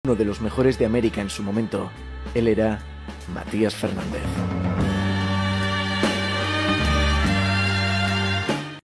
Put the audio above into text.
uno de los mejores de América en su momento. Él era Matías Fernández.